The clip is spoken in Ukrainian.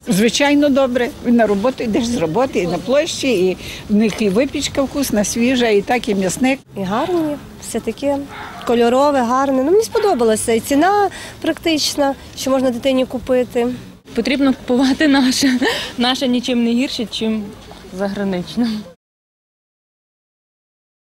Звичайно, добре. На роботу йдеш з роботи, і на площі, і в них і випічка вкусна, свіжа, і так, і м'ясник. І гарні, все таке кольорове, гарне. Мені сподобалося. І ціна практична, що можна дитині купити. Потрібно купувати наше. Наше нічим не гірше, ніж заграничне.